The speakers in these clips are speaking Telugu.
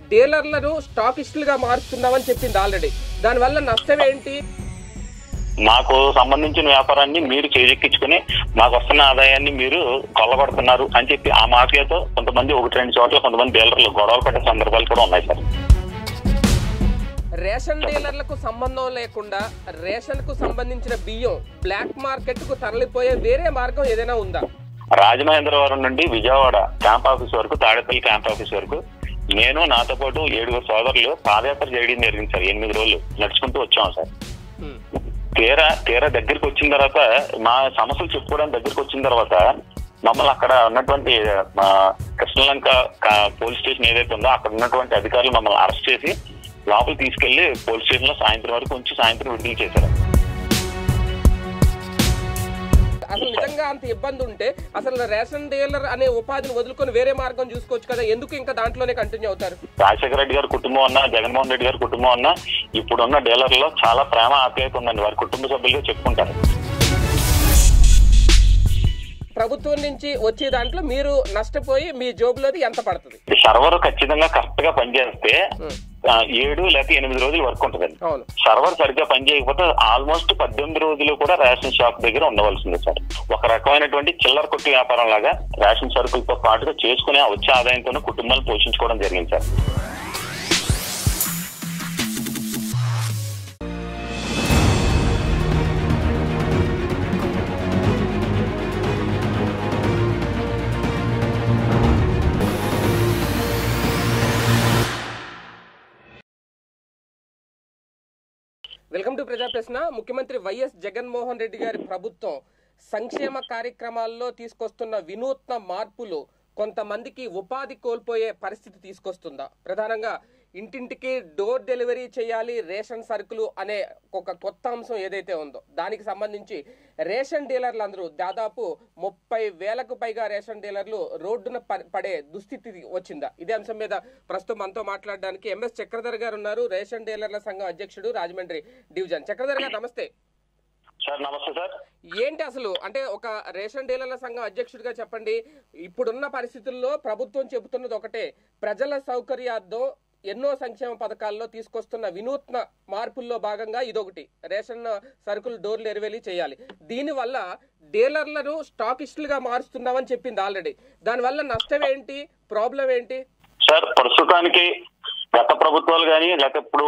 డీలర్లను స్టాకిస్టులుగా మారుస్తున్నామని చెప్పింది ఆల్రెడీ. దానివల్ల నష్టం ఏంటి? మాకు సంబంధించిన వ్యాపారాన్ని మీరు చేజెక్కించుకుని మాకు వస్తున్న ఆదాయాన్ని మీరు కొల్లగొడుతున్నారు అని చెప్పి ఆ మాఫియాతో కొంతమంది 1-2 చోట్ల కొంతమంది డీలర్లు గొడవలు పడే సందర్భాలు కూడా ఉన్నాయి సార్. రేషన్ డీలర్లకు సంబంధం లేకుండా రేషన్ కు సంబంధించిన బియ్యం బ్లాక్ మార్కెట్ కు తరలిపోయే వేరే మార్గం ఏదైనా ఉందా? రాజమహేంద్రవరం నుండి విజయవాడ క్యాంప్ ఆఫీస్ వరకు, తాడేపల్లి క్యాంప్ ఆఫీస్ వరకు నేను నాతో పాటు 7 సోదరులు పాదయాత్ర చేయడం జరిగింది సార్. 8 రోజులు నడుచుకుంటూ వచ్చాము సార్. తీరా దగ్గరికి వచ్చిన తర్వాత మా సమస్యలు చెప్పుకోవడానికి దగ్గరికి వచ్చిన తర్వాత మమ్మల్ని అక్కడ ఉన్నటువంటి కృష్ణలంక పోలీస్ స్టేషన్ ఏదైతే ఉందో అక్కడ ఉన్నటువంటి అధికారులు మమ్మల్ని అరెస్ట్ చేసి లోపల తీసుకెళ్లి పోలీస్ స్టేషన్ లో సాయంత్రం వరకు ఉంచి సాయంత్రం విడుదల చేశారు. అసలు నిజంగా అంత ఇబ్బంది ఉంటే అసలు రేషన్ డీలర్ అనే ఉపాధిని వదులుకొని వేరే మార్గం చూసుకోవచ్చు కదా, ఎందుకు ఇంకా దాంట్లోనే కంటిన్యూ అవుతారు? రాజశేఖర రెడ్డి గారి కుటుంబం అన్నా, జగన్మోహన్ రెడ్డి గారి కుటుంబం అన్నా ఇప్పుడున్న డీలర్లో చాలా ప్రేమ ఆప్యాయత ఉందండి. వారి కుటుంబ సభ్యులుగా చెప్పుకుంటారు. ప్రభుత్వం నుంచి వచ్చే దాంట్లో మీరు నష్టపోయి మీ జోబులోది ఎంత పడుతుంది? సర్వర్ ఖచ్చితంగా కరెక్ట్ గా పనిచేస్తే 7 లేక 8 రోజులు వర్క్ ఉంటుందండి. సర్వర్ సరిగ్గా పనిచేయకపోతే ఆల్మోస్ట్ 18 రోజులు కూడా రేషన్ షాప్ దగ్గర ఉండవలసింది సార్. ఒక రకమైనటువంటి చిల్లర కొట్టు వ్యాపారం లాగా రేషన్ సరుకులతో పాటుగా చేసుకునే వచ్చే ఆదాయంతోనే కుటుంబాలను పోషించుకోవడం జరిగింది సార్. వెల్కమ్ టు ప్రజా ప్రశ్న. ముఖ్యమంత్రి వైఎస్ జగన్మోహన్ రెడ్డి గారి ప్రభుత్వం సంక్షేమ కార్యక్రమాల్లో తీసుకొస్తున్న వినూత్న మార్పులు కొంతమందికి ఉపాధి కోల్పోయే పరిస్థితి తీసుకొస్తుందా? ప్రధానంగా ఇంటింటికి డోర్ డెలివరీ చేయాలి రేషన్ సరుకులు అనే ఒక కొత్త అంశం ఏదైతే ఉందో దానికి సంబంధించి రేషన్ డీలర్లు అందరూ దాదాపు 30,000కు పైగా రేషన్ డీలర్లు రోడ్డున పడే దుస్థితి వచ్చిందా? ఇదే అంశం మీద ప్రస్తుతం మనతో మాట్లాడడానికి ఎంఎస్ చక్రధర్ గారు ఉన్నారు, రేషన్ డీలర్ల సంఘం అధ్యక్షుడు, రాజమండ్రి డివిజన్. చక్రధర్ గారు నమస్తే. సార్ నమస్తే సార్. ఏంటి అసలు అంటే ఒక రేషన్ డీలర్ల సంఘం అధ్యక్షుడిగా చెప్పండి, ఇప్పుడున్న పరిస్థితుల్లో ప్రభుత్వం చెబుతున్నది ఒకటే, ప్రజల సౌకర్యార్థం ఎన్నో సంక్షేమ పథకాల్లో తీసుకొస్తున్న వినూత్న మార్పుల్లో భాగంగా ఇదొకటి, రేషన్ సరుకులు డోర్ డెలివరీ చేయాలి. దీనివల్ల డీలర్లను స్టాకిస్టులుగా మారుస్తున్నామని చెప్పింది ఆల్రెడీ. దానివల్ల నష్టం ఏంటి, ప్రాబ్లం ఏంటి? సార్ ప్రస్తుతానికి గత ప్రభుత్వాలు కానీ లేక ఇప్పుడు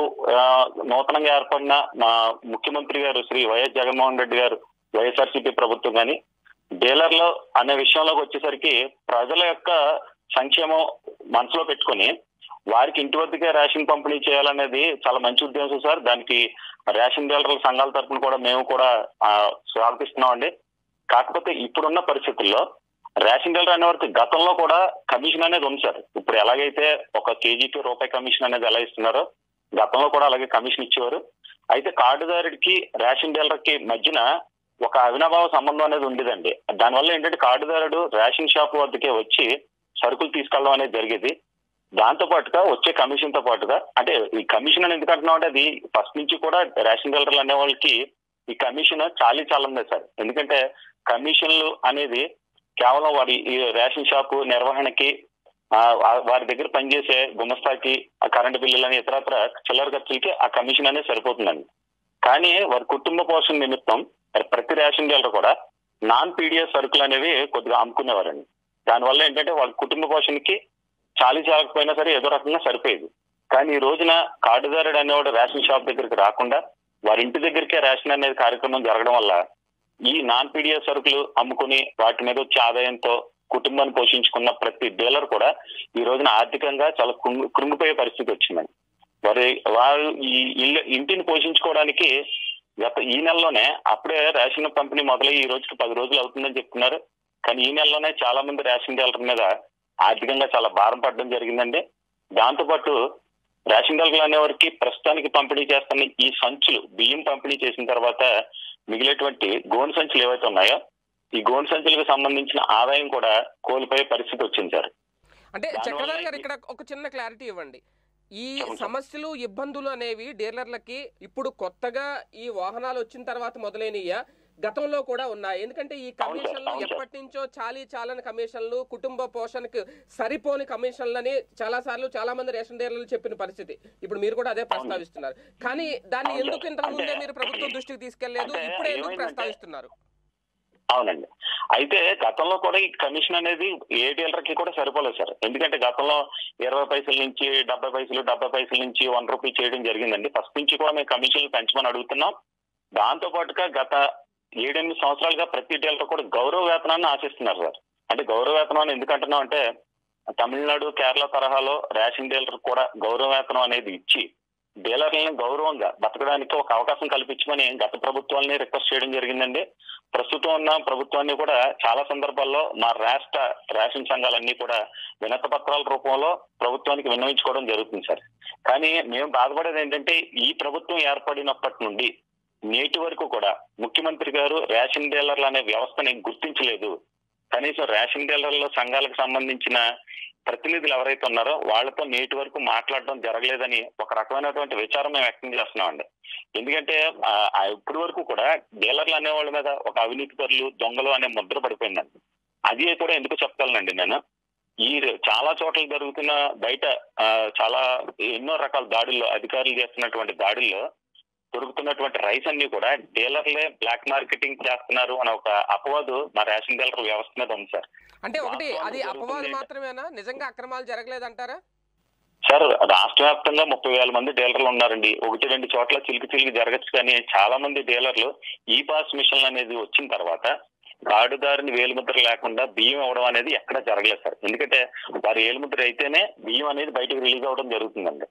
నూతనంగా ఏర్పడిన మా ముఖ్యమంత్రి గారు శ్రీ వైఎస్ జగన్మోహన్ రెడ్డి గారు వైఎస్ఆర్సీపీ ప్రభుత్వం కానీ డీలర్లు అనే విషయంలోకి వచ్చేసరికి ప్రజల యొక్క సంక్షేమం మనసులో పెట్టుకుని వారికి ఇంటి వద్దకే రేషన్ పంపిణీ చేయాలనేది చాలా మంచి ఉద్దేశం సార్. దానికి రేషన్ డీలర్ల సంఘాల తరఫున కూడా మేము కూడా స్వాగతిస్తున్నామండి. కాకపోతే ఇప్పుడున్న పరిస్థితుల్లో రేషన్ డీలర్ అనేవారికి గతంలో కూడా కమిషన్ అనేది ఉంది సార్. ఇప్పుడు ఎలాగైతే ఒక కేజీకి రూపాయి కమిషన్ అనేది ఎలా ఇస్తున్నారో గతంలో కూడా అలాగే కమిషన్ ఇచ్చేవారు. అయితే కార్డుదారుడికి రేషన్ డీలర్ కి మధ్యన ఒక అవినాభావ సంబంధం అనేది ఉండేదండి. దానివల్ల ఏంటంటే కార్డుదారుడు రేషన్ షాప్ వద్దకే వచ్చి సరుకులు తీసుకెళ్ళడం అనేది జరిగేది. దాంతో పాటుగా వచ్చే కమిషన్ తో పాటుగా, అంటే ఈ కమిషన్ అని ఎందుకంటున్నాం అంటే అది ఫస్ట్ నుంచి కూడా రేషన్ డీలర్లు అనే వాళ్ళకి ఈ కమిషన్ చాలా ఉంది సార్. ఎందుకంటే కమిషన్లు అనేది కేవలం వారి ఈ రేషన్ షాపు నిర్వహణకి, వారి దగ్గర పనిచేసే గుమస్తాకి, కరెంటు బిల్లులని ఇతరత్ర చిల్లర ఖర్చులకి ఆ కమిషన్ అనేది సరిపోతుందండి. కానీ వారి కుటుంబ పోషణ నిమిత్తం ప్రతి రేషన్ డీలర్ కూడా నాన్ పీడిఎస్ సరుకులు అనేవి కొద్దిగా అమ్ముకునేవారండి. దానివల్ల ఏంటంటే వాళ్ళ కుటుంబ పోషణకి చాలకపోయినా సరే ఏదో రకంగా సరిపోయేది. కానీ ఈ రోజున కార్డుదారుడు అనేవాడు రేషన్ షాప్ దగ్గరికి రాకుండా వారి ఇంటి దగ్గరికే రేషన్ అనేది కార్యక్రమం జరగడం వల్ల ఈ నాన్ పీడిఎస్ సరుకులు అమ్ముకుని వాటి మీద వచ్చే ఆదాయంతో కుటుంబాన్ని పోషించుకున్న ప్రతి డీలర్ కూడా ఈ రోజున ఆర్థికంగా చాలా కృంగిపోయే పరిస్థితి వచ్చిందండి. వారు ఈ ఇంటిని పోషించుకోవడానికి ఈ నెలలోనే అప్పుడే రేషన్ పంపిణీ మొదలై ఈ రోజుకి 10 రోజులు అవుతుందని చెప్తున్నారు. కానీ ఈ నెలలోనే చాలా మంది రేషన్ డీలర్ మీద ఆర్థికంగా చాలా భారం పడడం జరిగిందండి. దాంతోపాటు రేషన్ డీలర్లు అనేవారికి ప్రస్తుతానికి పంపిణీ చేస్తున్న ఈ సంచులు బియ్యం పంపిణీ చేసిన తర్వాత మిగిలేటువంటి గోను సంచులు ఏవైతే ఉన్నాయో ఈ గోను సంచులకు సంబంధించిన ఆదాయం కూడా కోల్పోయే పరిస్థితి వచ్చింది సార్. అంటే చక్రధర్ గారు ఇక్కడ ఒక చిన్న క్లారిటీ ఇవ్వండి. ఈ సమస్యలు ఇబ్బందులు అనేవి డీలర్లకి ఇప్పుడు కొత్తగా ఈ వాహనాలు వచ్చిన తర్వాత మొదలైనయ్యా, గతంలో కూడా ఉన్నాయి. ఎందుకంటే ఈ కమిషన్లు అవును సార్. ఎప్పటి నుంచో చాలని కమిషన్లు, కుటుంబ పోషణకు సరిపోని కమిషన్లని చాలా మంది రేషన్ డీలర్లు చెప్పిన పరిస్థితి. ఇప్పుడు మీరు కూడా అదే ప్రస్తావిస్తున్నారు. కానీ దాన్ని ఎందుకు ఇంతకు ముందే మీరు ప్రభుత్వం దృష్టికి తీసుకెళ్లేదు, ఇప్పుడే ఎందుకు ప్రస్తావిస్తున్నారు? అవునండి. అయితే గతంలో కూడా ఈ కమిషన్ అనేది ఏ డీలర్ కి కూడా సరిపోలేదు సార్. ఎందుకంటే గతంలో 20 పైసల నుంచి 70 పైసలు, 70 పైసల నుంచి 1 రూపీ చేయడం జరిగిందండి. ఫస్ట్ నుంచి కూడా మేము కమిషన్లు పెంచమని అడుగుతున్నాం. దాంతో పాటుగా గత 7-8 సంవత్సరాలుగా ప్రతి డీలర్ కూడా గౌరవ వేతనాన్ని ఆశిస్తున్నారు సార్. అంటే గౌరవ వేతనం ఎందుకంటున్నాం అంటే తమిళనాడు, కేరళ తరహాలో రేషన్ డీలర్ కూడా గౌరవ వేతనం అనేది ఇచ్చి డీలర్లను గౌరవంగా బతకడానికి ఒక అవకాశం కల్పించమని గత ప్రభుత్వాలని రిక్వెస్ట్ చేయడం జరిగిందండి. ప్రస్తుతం ఉన్న ప్రభుత్వాన్ని కూడా చాలా సందర్భాల్లో మా రాష్ట్ర రేషన్ సంఘాలన్నీ కూడా వినతి పత్రాల రూపంలో ప్రభుత్వానికి విన్నవించుకోవడం జరుగుతుంది సార్. కానీ మేము బాధపడేది ఏంటంటే ఈ ప్రభుత్వం ఏర్పడినప్పటి నుండి నేటి వరకు కూడా ముఖ్యమంత్రి గారు రేషన్ డీలర్లు అనే వ్యవస్థని గుర్తించలేదు. కనీసం రేషన్ డీలర్ల సంఘాలకు సంబంధించిన ప్రతినిధులు ఎవరైతే ఉన్నారో వాళ్ళతో నేటి వరకు మాట్లాడడం జరగలేదని ఒక రకమైనటువంటి విచారం మేము వ్యక్తం చేస్తున్నామండి. ఎందుకంటే ఇప్పటి వరకు కూడా డీలర్లు అనేవాళ్ళ మీద ఒక అవినీతి పరులు, దొంగలు అనే ముద్ర పడిపోయిందండి. అది కూడా ఎందుకు చెప్తానండి నేను, ఈ చాలా చోట్ల జరుగుతున్న బయట చాలా ఎన్నో రకాల దాడుల్లో అధికారులు చేస్తున్నటువంటి దాడుల్లో దొరుకుతున్నటువంటి రైస్ అన్ని కూడా డీలర్లే బ్లాక్ మార్కెటింగ్ చేస్తున్నారు అనే ఒక అపవాదు మా రేషన్ డీలర్ వ్యవస్థ మీద ఉంది సార్. అంటే ఒకటి అది అపవాదు మాత్రమేనా, నిజంగా అక్రమాలు జరగలేదంటారా? సార్ రాష్ట్ర వ్యాప్తంగా 30,000 మంది డీలర్లు ఉన్నారండి. 1-2 చోట్ల చిలికి జరగచ్చు. కానీ చాలా మంది డీలర్లు ఈ పాస్ మిషన్ అనేది వచ్చిన తర్వాత కార్డుదారుని వేలుముద్ర లేకుండా బియ్యం ఇవ్వడం అనేది ఎక్కడ జరగలేదు సార్. ఎందుకంటే వారి వేలుముద్ర అయితేనే బియ్యం అనేది బయటకు రిలీజ్ అవ్వడం జరుగుతుందండి.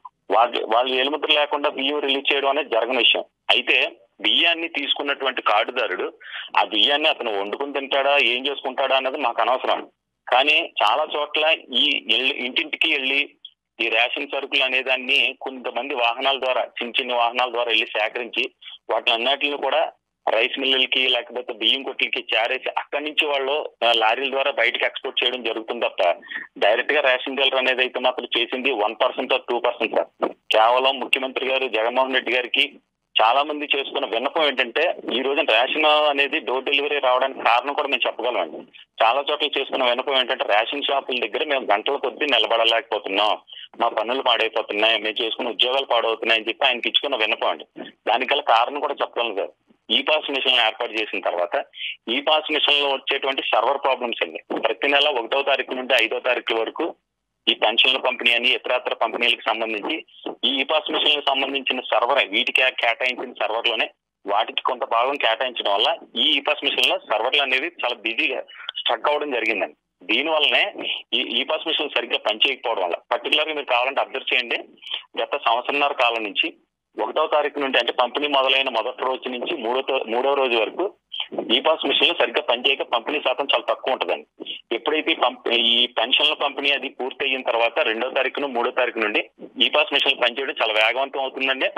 వాళ్ళు వేలుముద్ర లేకుండా బియ్యం రిలీజ్ చేయడం అనేది జరగని విషయం. అయితే బియ్యాన్ని తీసుకున్నటువంటి కార్డుదారుడు ఆ బియ్యాన్ని అతను వండుకుని తింటాడా, ఏం చేసుకుంటాడా అన్నది మాకు అనవసరం. కానీ చాలా చోట్ల ఈ ఇంటింటికి వెళ్ళి ఈ రేషన్ సరుకులు అనేదాన్ని కొంతమంది వాహనాల ద్వారా, చిన్న వాహనాల ద్వారా వెళ్ళి సేకరించి వాటిని అన్నిటిని కూడా రైస్ మిల్లులకి లేకపోతే బియ్యం కొట్లకి చేరేసి అక్కడి నుంచి వాళ్ళు లారీల ద్వారా బయటకు ఎక్స్పోర్ట్ చేయడం జరుగుతుంది తప్ప డైరెక్ట్ గా రేషన్ డీలర్ అనేది అయితే మాత్రం చేసింది 1% or 2% సార్. కేవలం ముఖ్యమంత్రి గారు జగన్మోహన్ రెడ్డి గారికి చాలా మంది చేసుకున్న విన్నపం ఏంటంటే ఈ రోజున రేషన్ అనేది డోర్ డెలివరీ రావడానికి కారణం కూడా మేము చెప్పగలమండి. చాలా చోట్ల చేసుకున్న విన్నపం ఏంటంటే రేషన్ షాపుల దగ్గర మేము గంటల కొద్దీ నిలబడలేకపోతున్నాం, మా పనులు పాడైపోతున్నాయి, మేము చేసుకున్న ఉద్యోగాలు పాడవుతున్నాయని చెప్పి ఆయనకి ఇచ్చుకున్న విన్నపం అండి. దానికల్లా కారణం కూడా చెప్పగలను సార్. ఈ పాస్ మిషన్ ఏర్పాటు చేసిన తర్వాత ఈ పాస్ మిషన్ లో వచ్చేటువంటి సర్వర్ ప్రాబ్లమ్స్ అండి. ప్రతి నెల 1వ తారీఖు నుండి 5వ తారీఖు వరకు ఈ పెన్షన్ల పంపిణీ అని ఇతరత్ర పంపిణీలకు సంబంధించి ఈ పాస్ మిషన్లకు సంబంధించిన సర్వర్ వీటికి కేటాయించిన సర్వర్లోనే వాటికి కొంత భాగం కేటాయించడం వల్ల ఈ పాస్ మిషన్ లో సర్వర్లు అనేవి చాలా బిజీగా స్ట్రక్ అవ్వడం జరిగిందండి. దీనివల్లనే ఈ పాస్ మిషన్ సరిగ్గా పనిచేయకపోవడం వల్ల పర్టికులర్ గా మీరు కావాలంటే అబ్జర్వ్ చేయండి, గత సంవత్సరంన్నర కాలం నుంచి 1వ తారీఖు నుండి అంటే పంపిణీ మొదలైన మొదటి రోజు నుంచి 3వ రోజు వరకు ఈ పాస్ మిషన్లు సరిగ్గా పనిచేయక పంపిణీ శాతం చాలా తక్కువ ఉంటుందండి. ఎప్పుడైతే ఈ పెన్షన్ల పంపిణీ అది పూర్తి అయిన తర్వాత 2వ తారీఖును 3వ తారీఖు నుండి ఈ పాస్ మిషన్లు పనిచేయడం చాలా వేగవంతం అవుతుందండి.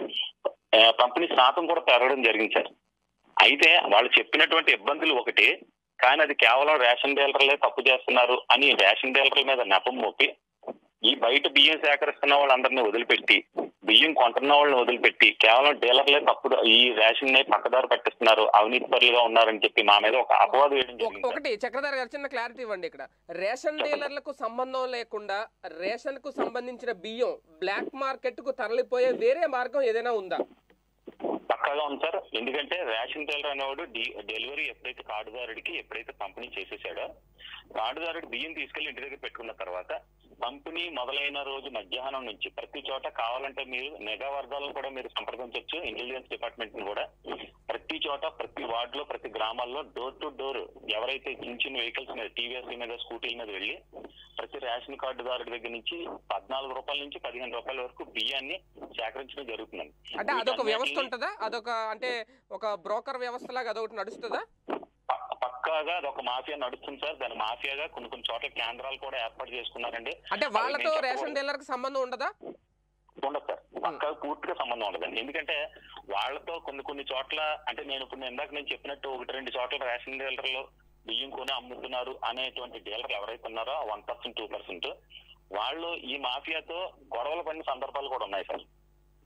పంపిణీ శాతం కూడా పెరగడం జరిగింది సార్. అయితే వాళ్ళు చెప్పినటువంటి ఇబ్బందులు ఒకటి, కానీ అది కేవలం రేషన్ డీలర్లే తప్పు చేస్తున్నారు అని రేషన్ డీలర్ల మీద నెపం మోపి ఈ బయట బియ్యం సేకరిస్తున్న వాళ్ళందరినీ వదిలిపెట్టి బియ్యం కొంటున్న వాళ్ళని వదిలిపెట్టి కేవలం డీలర్లే తప్పుడు ఈ రేషన్ ని పక్కదారు పట్టిస్తున్నారు, అవినీతి పరులుగా ఉన్నారని చెప్పి మా మీద ఒక అపవాదం వేయడం జరిగింది. ఒకటి చక్రధారి గారు చిన్న క్లారిటీ ఇవ్వండి. ఇక్కడ రేషన్ డీలర్లకు సంబంధం లేకుండా రేషన్ కు సంబంధించిన బియ్యం బ్లాక్ మార్కెట్ కు తరలిపోయే వేరే మార్గం ఏదైనా ఉందా? పక్కాగా ఉంది సార్. ఎందుకంటే రేషన్ డీలర్ అనేవాడు డెలివరీ ఎప్పుడైతే కార్డుదారుడికి ఎప్పుడైతే పంపిణీ చేసేసాడో కార్డుదారుడు బియ్యం తీసుకెళ్లి ఇంటి దగ్గర పెట్టుకున్న తర్వాత పంపిణీ మొదలైన రోజు మధ్యాహ్నం నుంచి ప్రతి చోట కావాలంటే మీరు నిఘా వర్గాలను కూడా మీరు సంప్రదించవచ్చు, ఇంటెలిజెన్స్ డిపార్ట్మెంట్ ని కూడా ప్రతి చోట ప్రతి వార్డు లో ప్రతి గ్రామాల్లో డోర్ టు డోర్ ఎవరైతే చిన్న వెహికల్స్ మీద టీవీఎస్ మీద స్కూటీల మీద వెళ్ళి ప్రతి రేషన్ కార్డుదారుడి దగ్గర నుంచి 14 రూపాయల నుంచి 15 రూపాయల వరకు బియ్యాన్ని సేకరించడం జరుగుతుందండి. అంటే అదొక వ్యవస్థ ఉంటుందా? అదొక అంటే ఒక బ్రోకర్ వ్యవస్థ లాగా అదొకటి నడుస్తుందా? పక్కాగా అదొక మాఫియా నడుస్తుంది సార్. దాని మాఫియాగా కొన్ని చోట్ల కేంద్రాలు కూడా ఏర్పాటు చేసుకున్నారండి. అంటే వాళ్ళతో రేషన్ డీలర్ కి సంబంధం ఉండదా? ఉండదు సార్, పక్కా పూర్తిగా సంబంధం ఉండదండి. ఎందుకంటే వాళ్ళతో కొన్ని చోట్ల అంటే నేను ఇందాక నేను చెప్పినట్టు 1-2 చోట్ల రేషన్ డీలర్లు బియ్యం కొని అమ్ముతున్నారు అనేటువంటి డీలర్లు ఎవరైతే ఉన్నారో 1%, 2% వాళ్ళు ఈ మాఫియాతో గొడవలు పడిన సందర్భాలు కూడా ఉన్నాయి సార్.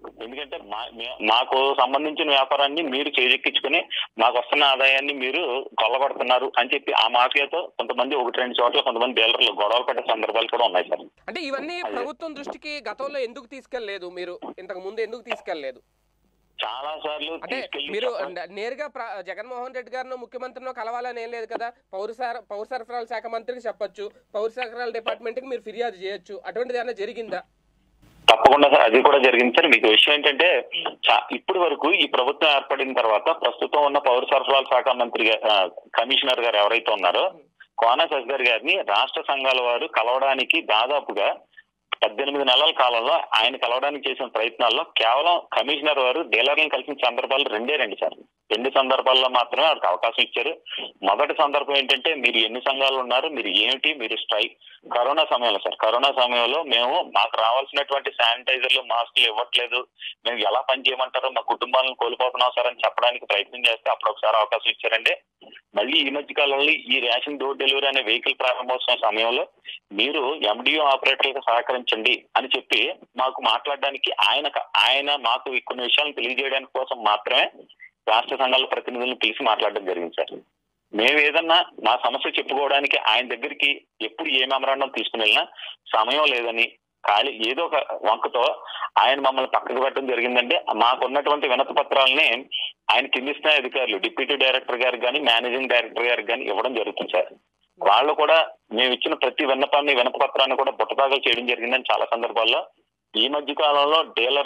ఎందుకంటే మాకు సంబంధించిన వ్యాపారాన్ని మీరు చేజెక్కించుకుని మాకు వస్తున్న ఆదాయాన్ని మీరు కొల్లగొడుతున్నారు అని చెప్పి ఆ మాఫియాతో కొంతమంది 1-2 చోట్ల కొంతమంది డీలర్లు గొడవలు పడే సందర్భాలు కూడా ఉన్నాయి సార్. అంటే ఇవన్నీ ప్రభుత్వం దృష్టికి గతంలో ఎందుకు తీసుకెళ్లలేదు, మీరు ఇంతకు ముందు ఎందుకు తీసుకెళ్లలేదు? చాలా సార్లు అంటే మీరు నేరుగా జగన్మోహన్ రెడ్డి గారిని ముఖ్యమంత్రినో కలవాలని ఏం లేదు కదా, పౌర సరఫరాల శాఖ మంత్రికి చెప్పొచ్చు, పౌర సరఫరాల డిపార్ట్మెంట్ కి మీరు ఫిర్యాదు చేయొచ్చు, అటువంటిది ఏమైనా జరిగిందా? తప్పకుండా సార్, అది కూడా జరిగింది సార్. మీకు విషయం ఏంటంటే ఇప్పటి వరకు ఈ ప్రభుత్వం ఏర్పడిన తర్వాత ప్రస్తుతం ఉన్న పౌర సరఫరాల శాఖ మంత్రి కమిషనర్ గారు ఎవరైతే ఉన్నారో కోన శెక్కర్ గారిని రాష్ట్ర సంఘాల వారు కలవడానికి దాదాపుగా 18 నెలల కాలంలో ఆయన కలవడానికి చేసిన ప్రయత్నాల్లో కేవలం కమిషనర్ వారు డీలర్లను కలిసిన సందర్భాలు 2 సార్. 2 సందర్భాల్లో మాత్రమే వారికి అవకాశం ఇచ్చారు. మొదటి సందర్భం ఏంటంటే మీరు ఎన్ని సంఘాలు ఉన్నారు, మీరు ఏమిటి, మీరు స్ట్రైక్ కరోనా సమయంలో సార్. కరోనా సమయంలో మేము మాకు రావాల్సినటువంటి శానిటైజర్లు, మాస్కులు ఇవ్వట్లేదు, మేము ఎలా పని చేయమంటారో, మా కుటుంబాలను కోల్పోతున్నాం సార్ అని చెప్పడానికి ప్రయత్నం చేస్తే అప్పుడు ఒకసారి అవకాశం ఇచ్చారండి. మళ్ళీ ఈ మధ్య కాలంలో ఈ రేషన్ డోర్ డెలివరీ అనే వెహికల్ ప్రారంభోత్సవం సమయంలో మీరు ఎండిఓ ఆపరేటర్లకు సహకరించండి అని చెప్పి మాకు మాట్లాడడానికి ఆయన మాకు కొన్ని విషయాలను తెలియజేయడానికి కోసం మాత్రమే రాష్ట్ర సంఘాల ప్రతినిధులను పిలిచి మాట్లాడడం జరిగింది సార్. మేము ఏదన్నా మా సమస్య చెప్పుకోవడానికి ఆయన దగ్గరికి ఎప్పుడు ఏ మెమరాండం తీసుకుని వెళ్ళినా సమయం లేదని ఖాళీ ఏదో ఒక వంకతో ఆయన మమ్మల్ని పక్కకు పెట్టడం జరిగిందంటే మాకున్నటువంటి వినతి పత్రాలని ఆయన కింది స్థాయి అధికారులు డిప్యూటీ డైరెక్టర్ గారికి కానీ మేనేజింగ్ డైరెక్టర్ గారికి కానీ ఇవ్వడం జరుగుతుంది సార్. వాళ్ళు కూడా మేము ఇచ్చిన ప్రతి వినతి పత్రాన్ని కూడా బుట్టదాఖలు చేయడం జరిగిందని చాలా సందర్భాల్లో. ఈ మధ్య కాలంలో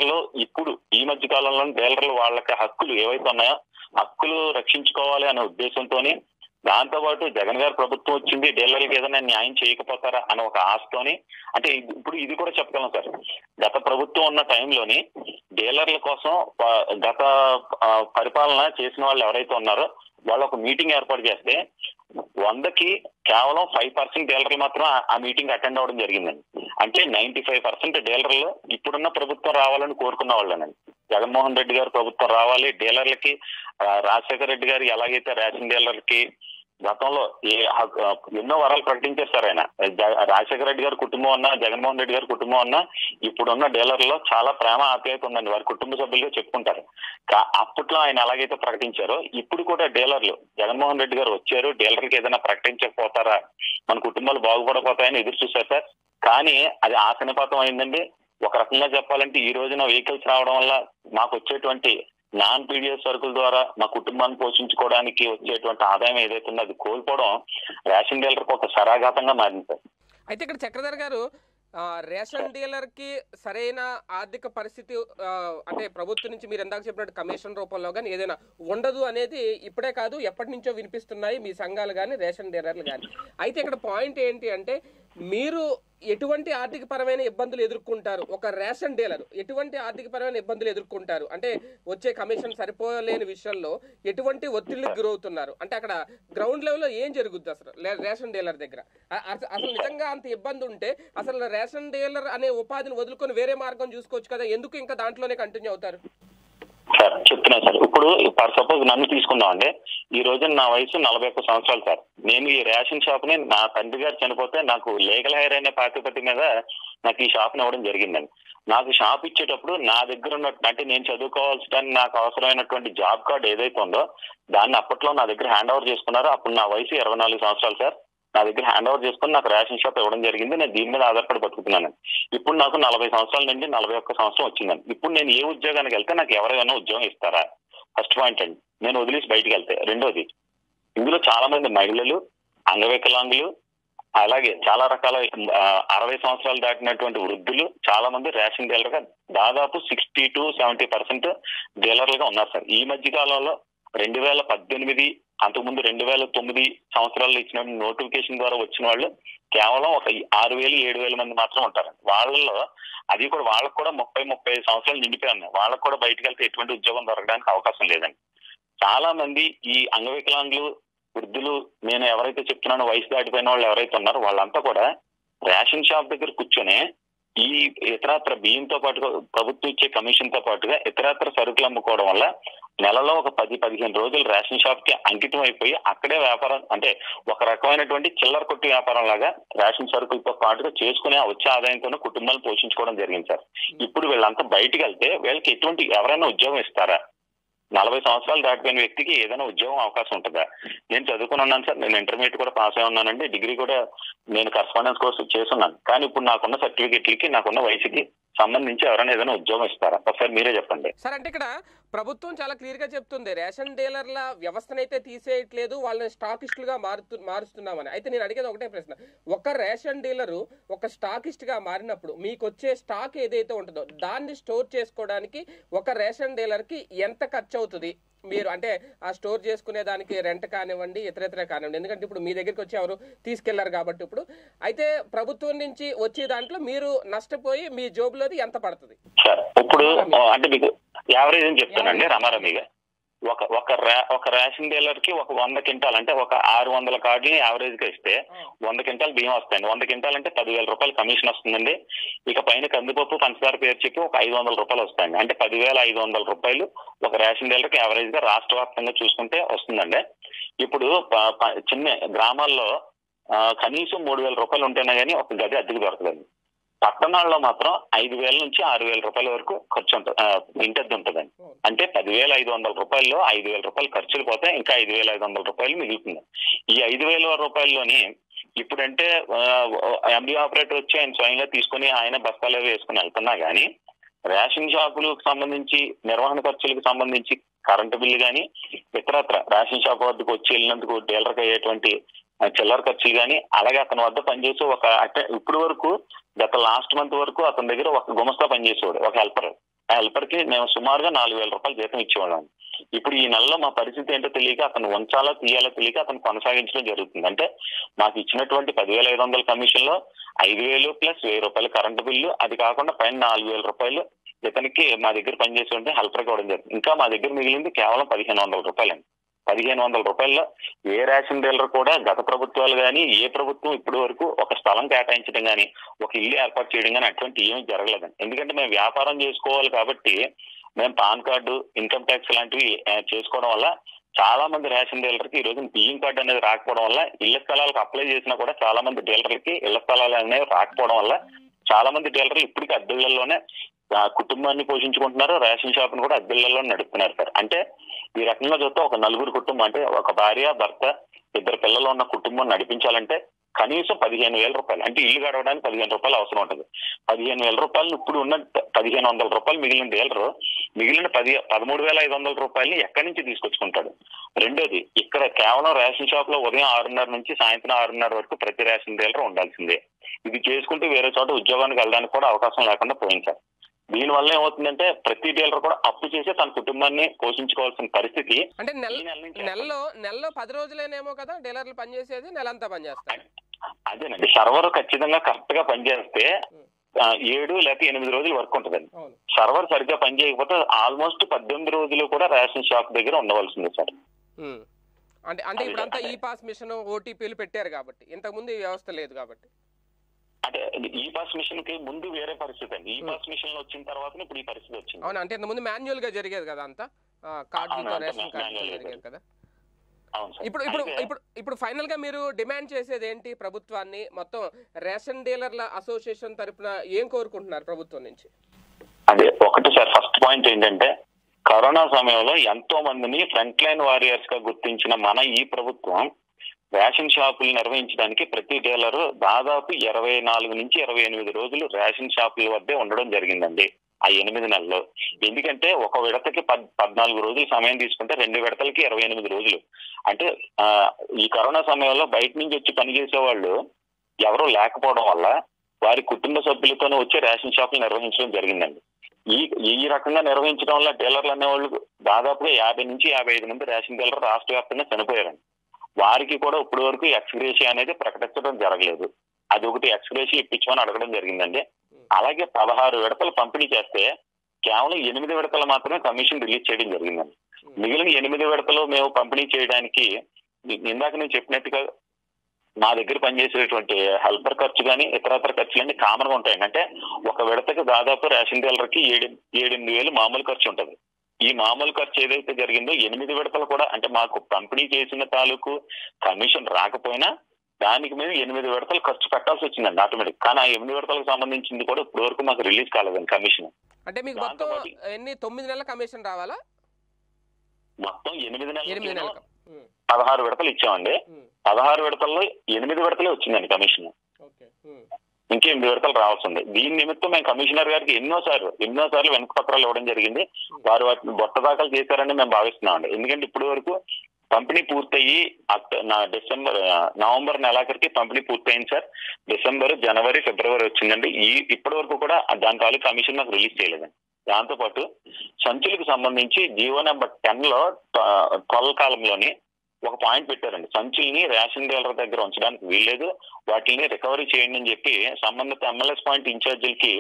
డీలర్లు వాళ్ళకి హక్కులు ఏవైతే ఉన్నాయో హక్కులు రక్షించుకోవాలి అనే ఉద్దేశంతో, దాంతోపాటు జగన్ గారి ప్రభుత్వం వచ్చింది డీలర్లకు ఏదైనా న్యాయం చేయకపోతారా అని ఒక ఆశతోని, అంటే ఇప్పుడు ఇది కూడా చెప్పగలం సార్, గత ప్రభుత్వం ఉన్న టైంలోని డీలర్ల కోసం గత పరిపాలన చేసిన వాళ్ళు ఎవరైతే ఉన్నారో వాళ్ళు ఒక మీటింగ్ ఏర్పాటు చేస్తే 100కి కేవలం 5% డీలర్లు మాత్రం ఆ మీటింగ్ అటెండ్ అవ్వడం జరిగిందండి. అంటే 95% డీలర్లు ఇప్పుడున్న ప్రభుత్వం రావాలని కోరుకున్న వాళ్ళనండి. జగన్మోహన్ రెడ్డి గారు ప్రభుత్వం రావాలి, డీలర్లకి రాజశేఖర రెడ్డి గారు ఎలాగైతే రేషన్ డీలర్లకి గతంలో ఎన్నో వరాలు ప్రకటించారు సార్. ఆయన రాజశేఖర రెడ్డి గారి కుటుంబం అన్నా, జగన్మోహన్ రెడ్డి గారి కుటుంబం అన్నా ఇప్పుడున్న డీలర్లో చాలా ప్రేమ ఆప్యాయత ఉందండి, వారి కుటుంబ సభ్యులుగా చెప్పుకుంటారు. అప్పట్లో ఆయన ఎలాగైతే ప్రకటించారో ఇప్పుడు కూడా డీలర్లు జగన్మోహన్ రెడ్డి గారు వచ్చారు, డీలర్లకు ఏదైనా ప్రకటించకపోతారా, మన కుటుంబాలు బాగుపడపోతాయని ఎదురు చూశారు సార్. కానీ అది ఆశనిపాతం అయిందండి. ఒక రకంగా చెప్పాలంటే ఈ రోజున వెహికల్స్ రావడం వల్ల మాకు వచ్చేటువంటి నాన్ పీడిఎస్ సరుకుల ద్వారా మా కుటుంబాన్ని పోషించుకోవడానికి వచ్చేటువంటి ఆదాయం ఏదైతే ఉందో అది కోల్పోవడం రేషన్ డీలర్కి ఒక శరాఘాతంగా మారింది సార్. అయితే ఇక్కడ చక్రధర్ గారు, రేషన్ డీలర్ కి సరైన ఆర్థిక పరిస్థితి అంటే ప్రభుత్వం నుంచి మీరు ఎందాక చెప్పినట్టు కమిషన్ రూపంలో కానీ ఏదైనా ఉండదు అనేది ఇప్పుడే కాదు ఎప్పటి నుంచో వినిపిస్తున్నాయి మీ సంఘాలు కానీ రేషన్ డీలర్లు కానీ. అయితే ఇక్కడ పాయింట్ ఏంటి అంటే మీరు ఎటువంటి ఆర్థిక పరమైన ఇబ్బందులు ఎదుర్కొంటారు, ఒక రేషన్ డీలర్ ఎటువంటి ఆర్థిక పరమైన ఇబ్బందులు ఎదుర్కొంటారు, అంటే వచ్చే కమిషన్ సరిపోలేని విషయంలో ఎటువంటి ఒత్తిళ్లకు గురవుతున్నారు, అంటే అక్కడ గ్రౌండ్ లెవెల్లో ఏం జరుగుద్ది అసలు రేషన్ డీలర్ దగ్గర? అసలు నిజంగా అంత ఇబ్బంది ఉంటే అసలు రేషన్ డీలర్ అనే ఉపాధిని వదులుకొని వేరే మార్గం చూసుకోవచ్చు కదా, ఎందుకు ఇంకా దాంట్లోనే కంటిన్యూ అవుతారు? సార్ చెప్తున్నా సార్, ఇప్పుడు ఫర్ సపోజ్ నన్ను తీసుకుందాం అంటే ఈ రోజు నా వయసు 41 సంవత్సరాలు సార్. నేను ఈ రేషన్ షాప్ ని నా తండ్రి గారు చనిపోతే నాకు లీగల్ హైర్ అనే ప్రాతిపదిక మీద నాకు ఈ షాప్ ని ఇవ్వడం జరిగిందండి. నాకు షాప్ ఇచ్చేటప్పుడు నా దగ్గర ఉన్నట్టు అంటే నేను చదువుకోవాల్సిన నాకు అవసరమైనటువంటి జాబ్ కార్డ్ ఏదైతే ఉందో దాన్ని అప్పట్లో నా దగ్గర హ్యాండ్ ఓవర్ చేసుకున్నారు. అప్పుడు నా వయసు 24 సంవత్సరాలు సార్. నా దగ్గర హ్యాండ్ ఓవర్ చేసుకుని నాకు రేషన్ షాప్ ఇవ్వడం జరిగింది. నేను దీని మీద ఆధారపడి బతుకుతున్నాను. ఇప్పుడు నాకు 40 సంవత్సరాల నుండి 41 సంవత్సరం వచ్చిందండి. ఇప్పుడు నేను ఏ ఉద్యోగానికి వెళ్తే నాకు ఎవరైనా ఉద్యోగం ఇస్తారా? ఫస్ట్ పాయింట్ అండి, నేను వదిలేసి బయటికి వెళ్తే. రెండోది, ఇందులో చాలా మంది మహిళలు, అంగవికలాంగులు, అలాగే చాలా రకాల 60 సంవత్సరాలు దాటినటువంటి వృద్ధులు చాలా మంది రేషన్ డీలర్ గా దాదాపు 60 to 70% డీలర్లుగా ఉన్నారు సార్. ఈ మధ్య కాలంలో 2018 అంతకుముందు 2009 సంవత్సరాల్లో ఇచ్చిన నోటిఫికేషన్ ద్వారా వచ్చిన వాళ్ళు కేవలం ఒక 6,000-7,000 మంది మాత్రం ఉంటారు. వాళ్ళలో అది కూడా వాళ్ళకు కూడా 30-35 సంవత్సరాలు నిండిపోయి ఉన్నాయి. వాళ్ళకు కూడా బయటకు వెళ్తే ఎటువంటి ఉద్యోగం దొరకడానికి అవకాశం లేదండి. చాలా మంది ఈ అంగవికలాంగులు, వృద్ధులు, నేను ఎవరైతే చెప్తున్నానో వయసు దాటిపోయిన వాళ్ళు ఎవరైతే ఉన్నారో వాళ్ళంతా కూడా రేషన్ షాప్ దగ్గర కూర్చొని ఈ ఇతరత్ర బియ్యంతో పాటుగా ప్రభుత్వం ఇచ్చే కమిషన్ తో పాటుగా ఇతరత్ర సరుకులు అమ్ముకోవడం వల్ల నెలలో ఒక 10-15 రోజులు రేషన్ షాప్ కి అంకితం అయిపోయి అక్కడే వ్యాపారం, అంటే ఒక రకమైనటువంటి చిల్లర కొట్టు వ్యాపారం లాగా రేషన్ సరుకులతో పాటుగా చేసుకునే వచ్చే ఆదాయంతోనే కుటుంబాలను పోషించుకోవడం జరిగింది సార్. ఇప్పుడు వీళ్ళంతా బయటికి వెళ్తే వీళ్ళకి ఎవరైనా ఉద్యోగం ఇస్తారా? 40 సంవత్సరాలు దాటిపోయిన వ్యక్తికి ఏదైనా ఉద్యోగం అవకాశం ఉంటుందా? నేను చదువుకుని ఉన్నాను సార్, నేను ఇంటర్మీడియట్ కూడా పాస్ అయి ఉన్నానండి, డిగ్రీ కూడా నేను కరస్పాండెన్స్ కోర్సు చేస్తున్నాను. కానీ ఇప్పుడు నాకున్న సర్టిఫికెట్లకి నాకున్న వయసుకి సంబంధించి ఎవరైనా ఏదైనా ఉద్యోగం ఇస్తారా? ఒకసారి మీరే చెప్పండి సార్. అంటే ఇక్కడ ప్రభుత్వం చాలా క్లియర్ గా చెప్తుంది, రేషన్ డీలర్ల వ్యవస్థనైతే తీసేయట్లేదు, వాళ్ళని స్టాకిస్టులుగా మారుస్తున్నామని. అయితే నేను అడిగేది ఒకటే ప్రశ్న, ఒక రేషన్ డీలరు ఒక స్టాకిస్ట్ గా మారినప్పుడు మీకు వచ్చే స్టాక్ ఏదైతే ఉంటుందో దాన్ని స్టోర్ చేసుకోవడానికి ఒక రేషన్ డీలర్ కి ఎంత ఖర్చు అవుతుంది? మీరు అంటే ఆ స్టోర్ చేసుకునే దానికి రెంట్ కానివ్వండి, ఇతర కానివ్వండి, ఎందుకంటే ఇప్పుడు మీ దగ్గరికి వచ్చి ఎవరు తీసుకెళ్లారు కాబట్టి. ఇప్పుడు అయితే ప్రభుత్వం నుంచి వచ్చే దాంట్లో మీరు నష్టపోయి మీ జోబులోది ఎంత పడుతుంది సార్? ఇప్పుడు అంటే మీకు యావరేజ్ అని చెప్తానండి రమారమిగా. ఒక రేషన్ డీలర్ కి ఒక 100 క్వింటాల్ అంటే ఒక 600 కార్డుని యావరేజ్ గా ఇస్తే 100 క్వింటాల్ బియ్యం వస్తాయండి. 100 క్వింటాల్ అంటే 10,000 రూపాయలు కమిషన్ వస్తుందండి. ఇక పైన కందిపప్పు పంచదార పేరు చెప్పి ఒక 500 రూపాయలు వస్తాయండి. అంటే 10,500 రూపాయలు ఒక రేషన్ డీలర్ కి యావరేజ్ గా రాష్ట్ర వ్యాప్తంగా చూసుకుంటే వస్తుందండి. ఇప్పుడు చిన్న గ్రామాల్లో కనీసం 3,000 రూపాయలు ఉంటేనే కానీ ఒక గది అద్దెకు దొరకదండి. పట్టణాల్లో మాత్రం 5,000 నుంచి 6,000 రూపాయల వరకు ఖర్చు ఉంటుంది, ఇంటద్దు ఉంటుందండి. అంటే 10,500 రూపాయల్లో 5,000 రూపాయలు ఖర్చులు పోతే ఇంకా 5,500 రూపాయలు మిగులుతుంది. ఈ 5,000 రూపాయల్లోని ఇప్పుడంటే ఎంబీ ఆపరేటర్ వచ్చి ఆయన స్వయంగా తీసుకుని ఆయన బస్తాలు వేసుకుని వెళ్తున్నా కానీ రేషన్ షాపులకు సంబంధించి నిర్వహణ ఖర్చులకు సంబంధించి కరెంటు బిల్లు కానీ ఇతరత్ర రేషన్ షాప్ వద్దకు వచ్చి వెళ్ళినందుకు డీలర్కి అయ్యేటువంటి చిల్లర ఖర్చులు కానీ, అలాగే అతని వద్ద పనిచేసి ఇప్పుడు వరకు గత లాస్ట్ మంత్ వరకు అతని దగ్గర ఒక గుమస్తా పనిచేసేవాడు, ఒక హెల్పర్. ఆ హెల్పర్ కి మేము సుమారుగా 4,000 రూపాయలు జీతం ఇచ్చేవాళ్ళం. ఇప్పుడు ఈ నెలలో మా పరిస్థితి ఏంటో తెలియక అతను ఉంచాలో తీయాలో తెలియక అతను కొనసాగించడం జరుగుతుంది. అంటే మాకు ఇచ్చినటువంటి 10,500 కమిషన్ లో 5,000 ప్లస్ 1,000 రూపాయలు కరెంటు బిల్లు, అది కాకుండా పైన 4,000 రూపాయలు ఇతనికి మా దగ్గర పనిచేసి ఉంటే హెల్పర్కి ఇవ్వడం జరుగుతుంది. ఇంకా మా దగ్గర మిగిలింది కేవలం 1,500 రూపాయలండి. 1,500 రూపాయల్లో ఏ రేషన్ డీలర్ కూడా గత ప్రభుత్వాలు కానీ ఏ ప్రభుత్వం ఇప్పటి వరకు ఒక స్థలం కేటాయించడం కానీ ఒక ఇల్లు ఏర్పాటు చేయడం కానీ అటువంటి ఏమీ జరగలేదండి. ఎందుకంటే మేము వ్యాపారం చేసుకోవాలి కాబట్టి మేము పాన్ కార్డు, ఇన్కమ్ ట్యాక్స్ లాంటివి చేసుకోవడం వల్ల చాలా మంది రేషన్ డీలర్కి ఈ రోజు బియ్యం కార్డు అనేది రాకపోవడం వల్ల ఇళ్ల స్థలాలకు అప్లై చేసినా కూడా చాలా మంది డీలర్లకి ఇళ్ల స్థలాలు అనేవి రాకపోవడం వల్ల చాలా మంది డీలర్లు ఇప్పటికీ అద్దెళ్లలోనే కుటుంబాన్ని పోషించుకుంటున్నారు, రేషన్ షాప్ ను కూడా అద్దెళ్లలో నడుపుతున్నారు సార్. అంటే ఈ రకంగా చూస్తే ఒక నలుగురు కుటుంబం, అంటే ఒక భార్య, భర్త, 2 పిల్లలు ఉన్న కుటుంబం నడిపించాలంటే కనీసం 15,000 రూపాయలు, అంటే ఇల్లు గడవడానికి 15 రూపాయలు అవసరం ఉంటుంది. 15,000 రూపాయలు ఇప్పుడు ఉన్న 1,500 రూపాయలు మిగిలిన డీలరు మిగిలిన 13,500 రూపాయలని ఎక్కడి నుంచి తీసుకొచ్చుకుంటాడు? రెండోది, ఇక్కడ కేవలం రేషన్ షాప్ లో ఉదయం 6:30 నుంచి సాయంత్రం 6:30 వరకు ప్రతి రేషన్ డీలర్ ఉండాల్సిందే. ఇది చేసుకుంటూ వేరే చోట ఉద్యోగానికి వెళ్ళడానికి కూడా అవకాశం లేకుండా పోయింది సార్. దీనివల్ల ఏమవుతుందంటే ప్రతి డీలర్ కూడా అప్పు చేసి తన కుటుంబాన్ని పోషించుకోవాల్సిన పరిస్థితి. అంటే నెలలో 10 రోజులేనేమో కదా డీలర్లు పనిచేసేది, నెలంతా పనిచేస్తారు. అదేనండి, సర్వర్ ఖచ్చితంగా కరెక్ట్ గా పనిచేస్తే 7 లేక 8 రోజులు వర్క్ ఉంటుందండి. సర్వర్ సరిగ్గా పనిచేయకపోతే ఆల్మోస్ట్ 18 రోజులు కూడా రేషన్ షాప్ దగ్గర ఉండవలసిందే సార్. అంటే ఇప్పుడంతా ఈ పాస్ మిషన్, ఓటీపీలు పెట్టారు కాబట్టి, ఇంతకు ముందు ఈ వ్యవస్థ లేదు కాబట్టి. అంటే ఈ పాస్ మిషన్ కి ముందు వేరే పరిస్థితి అండి. ఈ పాస్ మిషన్ వచ్చిన తర్వాత ఇప్పుడు ఈ పరిస్థితి వచ్చింది. అవును, అంటే ఇంత ముందు మాన్యువల్ గా జరిగేది కదా, అంతా కార్డులతో, రేషన్ కార్డులతో జరిగేది కదా. ఇప్పుడు ఫైనల్ గా మీరు డిమాండ్ చేసేది ఏంటి ప్రభుత్వాన్ని? మొత్తం రేషన్ డీలర్ల అసోసియేషన్ తరపున ఏం కోరుకుంటున్నారు ప్రభుత్వం నుంచి? అదే ఒకటి సార్, ఫస్ట్ పాయింట్ ఏంటంటే కరోనా సమయంలో ఎంతో మందిని ఫ్రంట్ లైన్ వారియర్స్ గా గుర్తించిన మన ఈ ప్రభుత్వం రేషన్ షాపులు నిర్వహించడానికి ప్రతి డీలరు దాదాపు 24 నుంచి 28 రోజులు రేషన్ షాపుల వద్దే ఉండడం జరిగిందండి ఆ 8 నెలల్లో. ఎందుకంటే ఒక విడతకి 14 రోజులు సమయం తీసుకుంటే 2 విడతలకి 28 రోజులు. అంటే ఈ కరోనా సమయంలో బయట నుంచి వచ్చి పనిచేసే వాళ్ళు ఎవరూ లేకపోవడం వల్ల వారి కుటుంబ సభ్యులతోనే వచ్చి రేషన్ షాపులు నిర్వహించడం జరిగిందండి. ఈ రకంగా నిర్వహించడం వల్ల డీలర్లు అనేవాళ్ళు దాదాపుగా 50 నుంచి 55 మంది రేషన్ డీలర్ రాష్ట్ర వ్యాప్తంగా చనిపోయారండి. వారికి కూడా ఇప్పటి వరకు ఎక్స్గ్రేషియా అనేది ప్రకటించడం జరగలేదు. అది ఒకటి ఎక్స్గ్రేషియా ఇప్పించమని అడగడం జరిగిందండి. అలాగే 16 విడతలు పంపిణీ చేస్తే కేవలం 8 విడతలు మాత్రమే కమిషన్ రిలీజ్ చేయడం జరిగిందండి. మిగిలిన 8 విడతలు మేము పంపిణీ చేయడానికి ఇందాక నేను చెప్పినట్టుగా మా దగ్గర పనిచేసేటువంటి హెల్పర్ ఖర్చు కానీ ఇతరత్ర ఖర్చులన్నీ కామన్ గా ఉంటాయండి. అంటే ఒక విడతకు దాదాపు రేషన్ డీలర్ కి 7-8 వేలు మామూలు ఖర్చు ఉంటుంది. ఈ మామూలు ఖర్చు ఏదైతే జరిగిందో 8 విడతలు కూడా, అంటే మాకు పంపిణీ చేసిన తాలూకు కమిషన్ రాకపోయినా దానికి మీద 8 విడతలు ఖర్చు పెట్టాల్సి వచ్చిందండి ఆటోమేటిక్. కానీ ఆ 8 విడతలకు సంబంధించింది కూడా ఇప్పటి వరకు మాకు రిలీజ్ కాలేదండి కమిషన్. అంటే మీకు మొత్తం 9 నెలల కమిషన్ రావాలా? మొత్తం 8 నెలలకు 16 విడతలు ఇచ్చామండి. 16 విడతల్లో 8 విడతలే వచ్చిందండి కమిషన్. ఇంకా 8 విడతలు రావాల్సింది. దీని నిమిత్తం మేము కమిషనర్ గారికి ఎన్నోసార్లు వెనక పత్రాలు ఇవ్వడం జరిగింది. వారు వాటిని బొట్ట దాఖలు చేశారని మేము భావిస్తున్నామండి. ఎందుకంటే ఇప్పటి వరకు పంపిణీ పూర్తయ్యి నవంబర్ నెలాఖరికి పంపిణీ పూర్తయింది సార్. డిసెంబర్, జనవరి, ఫిబ్రవరి వచ్చిందండి. ఇప్పటి వరకు కూడా దాని తాలూకు కమిషన్ నాకు రిలీజ్ చేయలేదండి. దాంతో పాటు సంచులకు సంబంధించి జీవో నెంబర్ 10 లో 12 కాలంలోని ఒక పాయింట్ పెట్టారండి. సంచుల్ని రేషన్ డీలర్ దగ్గర ఉంచడానికి వీల్లేదు, వాటిని రికవరీ చేయండి అని చెప్పి సంబంధిత ఎంఎల్ఎస్ పాయింట్ ఇన్ఛార్జీలకి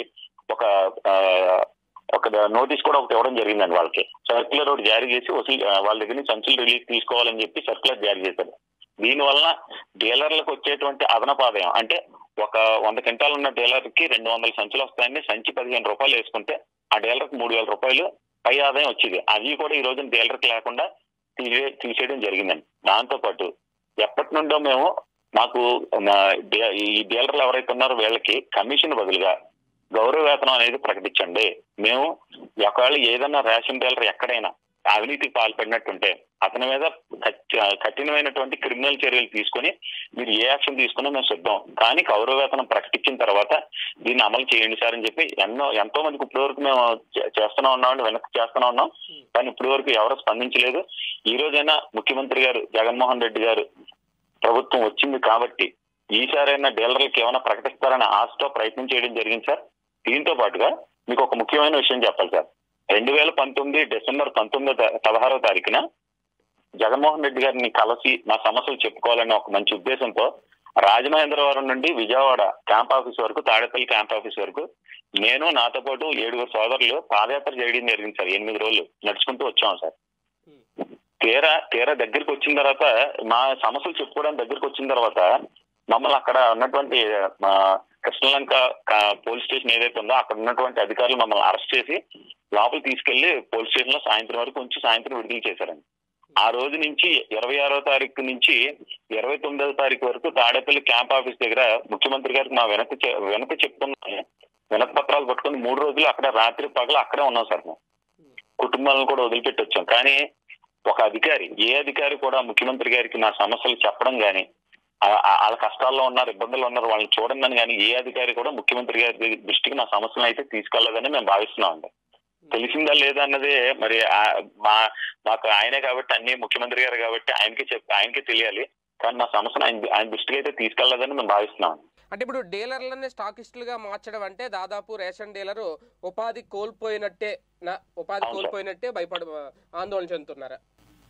ఒక నోటీస్ కూడా ఒకటి ఇవ్వడం జరిగిందండి. వాళ్ళకి సర్క్యులర్ ఒకటి జారీ చేసి వాళ్ళ దగ్గర నుంచి సంచులు రిలీజ్ తీసుకోవాలని చెప్పి సర్క్యులర్ జారీ చేశారు. దీనివల్ల డీలర్లకు వచ్చేటువంటి అదనపు ఆదాయం, అంటే ఒక 100 క్వింటాలు ఉన్న డీలర్ కి 200 సంచులు వస్తాయని సంచి 15 రూపాయలు వేసుకుంటే ఆ డీలర్ కి 3,000 రూపాయలు పై ఆదాయం వచ్చేది. అది కూడా ఈ రోజున డీలర్ కి లేకుండా తీసేయడం జరిగిందండి. దాంతో పాటు ఎప్పటి నుండో మాకు ఈ డీలర్లు ఎవరైతే ఉన్నారో వీళ్ళకి కమిషన్ బదులుగా గౌరవ వేతనం అనేది ప్రకటించండి. మేము ఒకవేళ ఏదన్నా రేషన్ డీలర్ ఎక్కడైనా అవినీతికి పాల్పడినట్టుంటే అతని మీద కఠినమైనటువంటి క్రిమినల్ చర్యలు తీసుకుని మీరు ఏ యాక్షన్ తీసుకున్నా మేము సిద్ధం, కానీ గౌరవ వేతనం ప్రకటించిన తర్వాత దీన్ని అమలు చేయండి సార్ అని చెప్పి ఎంతో మందికి ఇప్పటి వరకు మేము చేస్తూనే ఉన్నామండి, వెనక్కి చేస్తూనే ఉన్నాం. కానీ ఇప్పటి వరకు ఎవరు స్పందించలేదు. ఈ రోజైనా ముఖ్యమంత్రి గారు జగన్మోహన్ రెడ్డి గారు ప్రభుత్వం వచ్చింది కాబట్టి ఈసారైనా డీలర్లకు ఏమైనా ప్రకటిస్తారని ఆశతో ప్రయత్నం చేయడం జరిగింది సార్. దీంతో పాటుగా మీకు ఒక ముఖ్యమైన విషయం చెప్పాలి సార్. 2019 డిసెంబర్ 16వ తారీఖున జగన్మోహన్ రెడ్డి గారిని కలిసి మా సమస్యలు చెప్పుకోవాలనే ఒక మంచి ఉద్దేశంతో రాజమహేంద్రవరం నుండి విజయవాడ క్యాంప్ ఆఫీస్ వరకు, తాడేపల్లి క్యాంప్ ఆఫీస్ వరకు నేను, నాతో పాటు 7 సోదరులు పాదయాత్ర చేయడం జరిగింది సార్. 8 రోజులు నడుచుకుంటూ వచ్చాము సార్. తీరా దగ్గరికి వచ్చిన తర్వాత, మా సమస్యలు చెప్పుకోవడానికి దగ్గరికి వచ్చిన తర్వాత మమ్మల్ని అక్కడ ఉన్నటువంటి కృష్ణలంక పోలీస్ స్టేషన్ ఏదైతే ఉందో అక్కడ ఉన్నటువంటి అధికారులు మమ్మల్ని అరెస్ట్ చేసి లోపలికి తీసుకెళ్లి పోలీస్ స్టేషన్ లో సాయంత్రం వరకు ఉంచి సాయంత్రం విడుదల చేశారండి. ఆ రోజు నుంచి 26వ తారీఖు నుంచి 29వ తారీఖు వరకు తాడేపల్లి క్యాంప్ ఆఫీస్ దగ్గర ముఖ్యమంత్రి గారికి మా వెనక చెప్తున్న వినతి పత్రాలు పట్టుకుని 3 రోజులు అక్కడ రాత్రి పగలు అక్కడే ఉన్నాం సార్. మేము కుటుంబాలను కూడా వదిలిపెట్టి వచ్చాం. కానీ ఒక అధికారి, ఏ అధికారి కూడా ముఖ్యమంత్రి గారికి మా సమస్యలు చెప్పడం కానీ, వాళ్ళ కష్టాల్లో ఉన్నారు, ఇబ్బందులు ఉన్నారు, వాళ్ళని చూడండి కానీ ఏ అధికారి కూడా ముఖ్యమంత్రి గారి దృష్టికి మా సమస్యలను అయితే తీసుకెళ్లదని మేము భావిస్తున్నామండి. తెలిసిందా లేదా అన్నదే మరి మాకు ఆయనే కాబట్టి, అన్ని ముఖ్యమంత్రి గారు కాబట్టి ఆయనకే తెలియాలి. కానీ మా సమస్యను ఆయన దృష్టికి అయితే తీసుకెళ్లదని మేము భావిస్తున్నాం. అంటే ఇప్పుడు డీలర్లని స్టాకిస్టులుగా మార్చడం అంటే దాదాపు రేషన్ డీలర్ ఉపాధి కోల్పోయినట్టే ఆందోళన చెందుతున్నారా?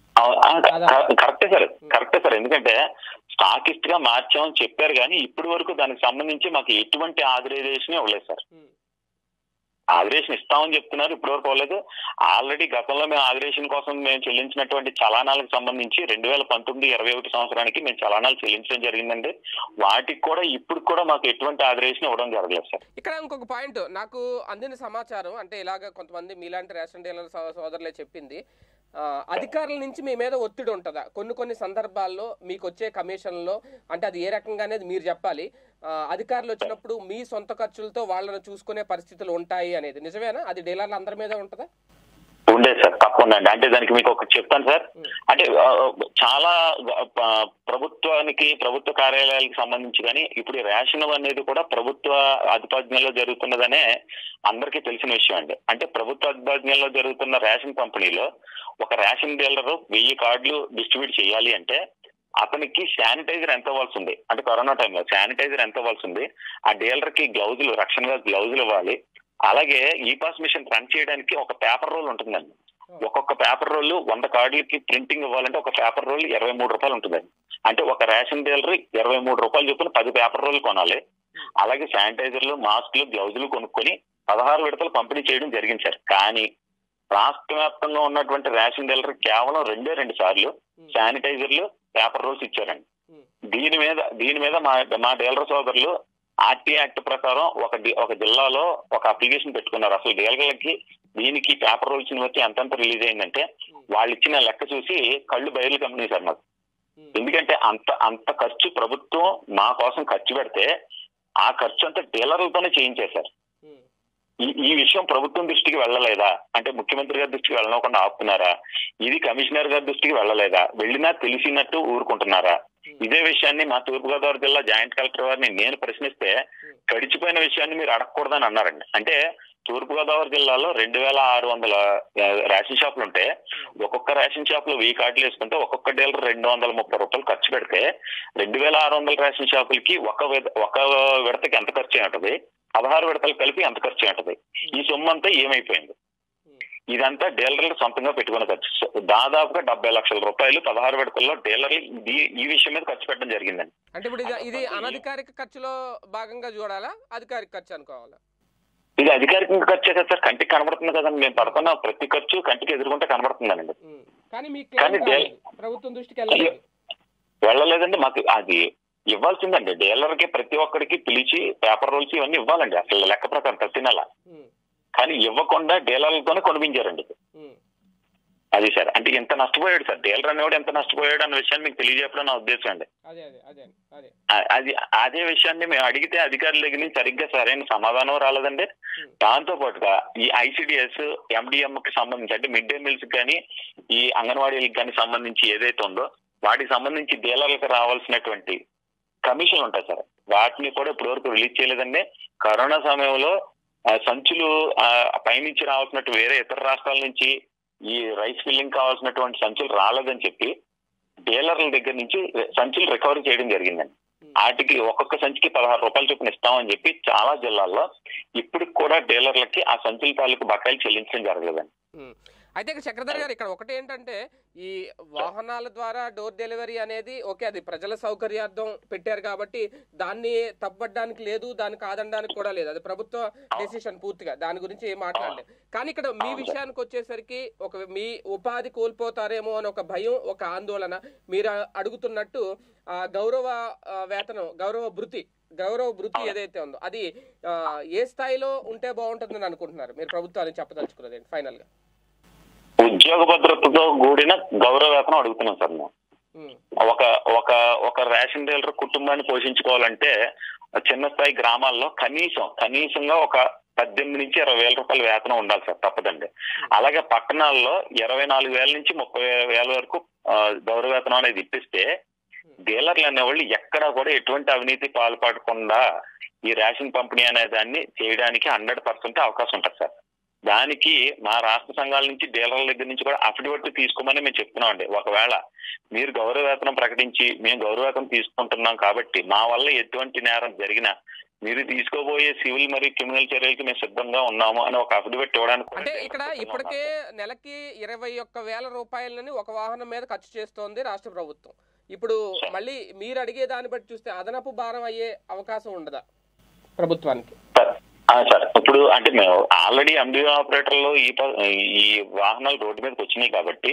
కరెక్టే సార్. ఎందుకంటే స్టాకిస్ట్ గా మార్చామని చెప్పారు కానీ ఇప్పటి వరకు దానికి సంబంధించి మాకు ఎటువంటి ఆథరైజేషన్ ఇవ్వలేదు సార్. ఆథరైజేషన్ ఇస్తామని చెప్తున్నారు, ఇప్పటి వరకు అవ్వలేదు. ఆల్రెడీ గతంలో మేము ఆథరైజేషన్ కోసం మేము చెల్లించినటువంటి చలానాలకు సంబంధించి 2019-21 సంవత్సరానికి మేము చలానాలు చెల్లించడం జరిగిందండి. వాటికి కూడా ఇప్పుడు కూడా మాకు ఎటువంటి ఆథరైజేషన్ ఇవ్వడం జరగలేదు సార్. ఇక్కడ ఇంకొక పాయింట్ నాకు అందిన సమాచారం, అంటే ఇలాగ కొంతమంది మీలాంటి రేషన్ డీలర్ సోదరులే చెప్పింది, అధికారుల నుంచి మీ మీద ఒత్తిడి ఉంటుందా కొన్ని సందర్భాల్లో మీకు వచ్చే కమిషన్లో? అంటే అది ఏ రకంగా అనేది మీరు చెప్పాలి. అధికారులు వచ్చినప్పుడు మీ సొంత ఖర్చులతో వాళ్ళని చూసుకునే పరిస్థితులు ఉంటాయి అనేది నిజమేనా? అది డీలర్లు అందరి మీద ఉంటుందా? ఉండేది సార్, తప్పకుండా అండి. అంటే దానికి మీకు ఒకటి చెప్తాను సార్. అంటే చాలా ప్రభుత్వ కార్యాలయాలకు సంబంధించి కానీ ఇప్పుడు రేషన్ అనేది కూడా ప్రభుత్వ ఆధిపత్యంలో జరుగుతున్నదనే అందరికీ తెలిసిన విషయం అండి. అంటే ప్రభుత్వ ఆధిపత్యంలో జరుగుతున్న రేషన్ పంపిణీలో ఒక రేషన్ డీలర్ 1000 కార్డులు డిస్ట్రిబ్యూట్ చేయాలి అంటే అతనికి శానిటైజర్ ఎంత ఇవ్వాల్సి ఉంది, అంటే కరోనా టైంలో శానిటైజర్ ఎంత ఇవ్వాల్సి ఉంది, ఆ డీలర్ కి రక్షణగా గ్లౌజులు ఇవ్వాలి. అలాగే ఈ పాస్ మిషన్ రన్ చేయడానికి ఒక పేపర్ రోల్ ఉంటుందండి. ఒక్కొక్క పేపర్ రోల్ 100 కార్డులకి ప్రింటింగ్ ఇవ్వాలంటే ఒక పేపర్ రోల్ 23 రూపాయలు ఉంటుందండి. అంటే ఒక రేషన్ డీలర్ 23 రూపాయలు చొప్పున 10 పేపర్ రోల్ కొనాలి. అలాగే శానిటైజర్లు, మాస్కులు, గ్లౌజులు కొనుక్కొని 16 విడతలు పంపిణీ చేయడం జరిగింది సార్. కానీ రాష్ట్ర వ్యాప్తంగా ఉన్నటువంటి రేషన్ డీలర్ కేవలం 2 సార్లు శానిటైజర్లు, పేపర్ రోల్స్ ఇచ్చారండి. దీని మీద మా డీలర్ సోదరులు ఆర్టీ యాక్ట్ ప్రకారం ఒక జిల్లాలో ఒక అప్లికేషన్ పెట్టుకున్నారు. అసలు డీలర్లకి దీనికి పేపర్ రూల్స్ బట్టి ఎంతంత రిలీజ్ అయిందంటే వాళ్ళు ఇచ్చిన లెక్క చూసి కళ్ళు బయలు కంపెనీ సార్ మాకు. ఎందుకంటే అంత ఖర్చు ప్రభుత్వం మా కోసం ఖర్చు పెడితే ఆ ఖర్చు అంతా డీలర్లతోనే చేయించేశారు. ఈ విషయం ప్రభుత్వం దృష్టికి వెళ్ళలేదా అంటే ముఖ్యమంత్రి గారి దృష్టికి వెళ్ళకుండా ఆపుతున్నారా? ఇది కమిషనర్ గారి దృష్టికి వెళ్ళలేదా? వెళ్ళినా తెలిసినట్టు ఊరుకుంటున్నారా? ఇదే విషయాన్ని మా తూర్పుగోదావరి జిల్లా జాయింట్ కలెక్టర్ వారిని నేను ప్రశ్నిస్తే గడిచిపోయిన విషయాన్ని మీరు అడగకూడదని అన్నారండి. అంటే తూర్పుగోదావరి జిల్లాలో 2600 రేషన్ షాపులు ఉంటే ఒక్కొక్క రేషన్ షాప్ లో 1000 కార్డులు వేసుకుంటే ఒక్కొక్క డీలర్ 230 రూపాయలు ఖర్చు పెడితే 2600 రేషన్ షాపులకి ఒక విడతకి ఎంత ఖర్చు ఉంటుంది, 16 విడతలు కలిపి ఎంత ఖర్చు ఉంటుంది? ఈ సొమ్ము అంతా ఏమైపోయింది? ఇదంతా డీలర్లు సొంతంగా పెట్టుకున్న ఖర్చు. దాదాపుగా 70 లక్షల రూపాయలు 16 విడతల్లో డీలర్లు ఈ విషయం మీద ఖర్చు పెట్టడం జరిగిందండి. అంటే ఇప్పుడు ఇది అనధికారిక ఖర్చులో భాగంగా చూడాలా, అధికారిక ఖర్చు అనుకోవాలా? ఇది అధికారికంగా ఖర్చే కదా సార్, కంటికి కనబడుతుంది కదండి. మేము పడుతున్న ప్రతి ఖర్చు కంటికి ఎదుర్కొంటే కనబడుతుందండి. కానీ ప్రభుత్వం దృష్టికి వెళ్ళలేదండి. మాకు అది ఇవ్వాల్సిందండి. డీలర్కి ప్రతి ఒక్కరికి పిలిచి పేపర్ రూల్స్ ఇవన్నీ ఇవ్వాలండి అసలు లెక్క ప్రకారం ప్రతి నెల. కానీ ఇవ్వకుండా డీలర్లతోనే కొనిపించారండి. అది సార్ అంటే ఎంత నష్టపోయాడు సార్ డీలర్ అనేవాడు, ఎంత నష్టపోయాడు అన్న విషయాన్ని మీకు తెలియజెప్పడం నా ఉద్దేశం అండి. అదే విషయాన్ని మేము అడిగితే అధికారుల దగ్గర నుంచి సరిగ్గా సరైన సమాధానం రాలేదండి. దాంతో పాటుగా ఈ ఐసిడిఎస్ ఎండిఎం కి సంబంధించి అంటే మిడ్ డే మీల్స్ కానీ ఈ అంగన్వాడీలకు కానీ సంబంధించి ఏదైతే ఉందో వాటికి సంబంధించి డీలర్లకు రావాల్సినటువంటి కమిషన్లు ఉంటాయి సార్, వాటిని కూడా ఇప్పటివరకు రిలీజ్ చేయలేదండి. కరోనా సమయంలో సంచులు పైనుంచి రావాల్సినట్టు వేరే ఇతర రాష్ట్రాల నుంచి ఈ రైస్ ఫిల్లింగ్ కావాల్సినటువంటి సంచులు రాలేదని చెప్పి డీలర్ల దగ్గర నుంచి సంచులు రికవరీ చేయడం జరిగిందండి. వాటికి ఒక్కొక్క సంచికి 16 రూపాయలు చొప్పున ఇస్తామని చెప్పి చాలా జిల్లాల్లో ఇప్పటికి కూడా డీలర్లకి ఆ సంచుల తాలూకు బకాయిలు చెల్లించడం జరగలేదండి. అయితే చక్రధర్ గారు ఇక్కడ ఒకటి ఏంటంటే ఈ వాహనాల ద్వారా డోర్ డెలివరీ అనేది ఓకే, అది ప్రజల సౌకర్యార్థం పెట్టారు కాబట్టి దాన్ని తప్పడానికి లేదు, దాన్ని కాదనడానికి కూడా లేదు, అది ప్రభుత్వ డెసిషన్ పూర్తిగా, దాని గురించి ఏం మాట్లాడలేదు. కానీ ఇక్కడ మీ విషయానికి వచ్చేసరికి మీ ఉపాధి కోల్పోతారేమో అని ఒక భయం, ఒక ఆందోళన, మీరు అడుగుతున్నట్టు గౌరవ వేతనం, గౌరవ భృతి ఏదైతే ఉందో అది ఏ స్థాయిలో ఉంటే బాగుంటుందని అనుకుంటున్నారు మీరు ప్రభుత్వాన్ని చెప్పదలుచుకున్నది ఫైనల్ గా? ఉద్యోగ భద్రతతో కూడిన గౌరవ వేతనం అడుగుతున్నాం సార్ మేము. ఒక రేషన్ డీలర్ కుటుంబాన్ని పోషించుకోవాలంటే చిన్న స్థాయి గ్రామాల్లో కనీసంగా ఒక 18,000 నుంచి 20,000 రూపాయల వేతనం ఉండాలి సార్, తప్పదండి. అలాగే పట్టణాల్లో 24,000 నుంచి 30,000 వరకు గౌరవ వేతనం అనేది ఇప్పిస్తే డీలర్లు అనేవాళ్ళు ఎక్కడా కూడా ఎటువంటి అవినీతి పాల్పడకుండా ఈ రేషన్ పంపిణీ అనే దాన్ని చేయడానికి 100% అవకాశం ఉంటుంది సార్. దానికి మా రాష్ట్ర సంఘాల నుంచి డీలర్ల దగ్గర నుంచి కూడా అఫిడవిట్ తీసుకోమని మేము చెప్తున్నాం అండి. ఒకవేళ మీరు గౌరవ వేతనం ప్రకటించి మేము గౌరవ వేతనం తీసుకుంటున్నాం కాబట్టి మా వల్ల ఎటువంటి నేరం జరిగినా మీరు తీసుకోబోయే సివిల్ మరియు క్రిమినల్ చర్యలకి మేము సిద్ధంగా ఉన్నాము అని ఒక అఫిడవిట్ ఇవ్వడానికి. అంటే ఇక్కడ ఇప్పటికే నెలకి 21,000 రూపాయలని ఒక వాహనం మీద ఖర్చు చేస్తోంది రాష్ట్ర ప్రభుత్వం. ఇప్పుడు మళ్ళీ మీరు అడిగే దాన్ని బట్టి చూస్తే అదనపు భారం అయ్యే అవకాశం ఉండదా ప్రభుత్వానికి? సార్ ఇప్పుడు అంటే మేము ఆల్రెడీ ఎండిఓ ఆపరేటర్లు ఈ వాహనాలు రోడ్డు మీదకి వచ్చినాయి కాబట్టి